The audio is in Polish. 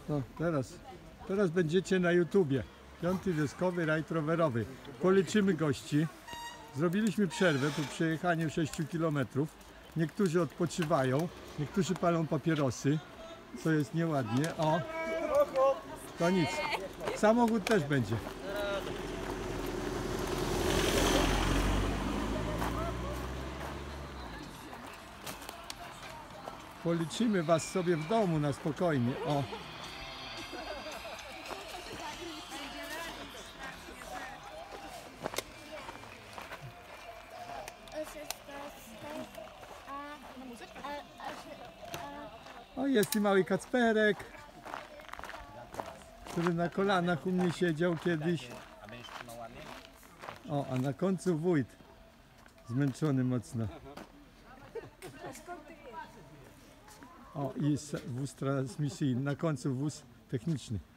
No, teraz będziecie na YouTubie. 5. deskowy rajd rowerowy. Policzymy gości. Zrobiliśmy przerwę po przejechaniu 6 km. Niektórzy odpoczywają, niektórzy palą papierosy, co jest nieładnie. O, to nic. Samochód też będzie. Policzymy was sobie w domu na spokojnie. O. O, jest i mały Kacperek, który na kolanach u mnie siedział kiedyś. O, a na końcu wójt, zmęczony mocno. O, i wóz transmisyjny, na końcu wóz techniczny.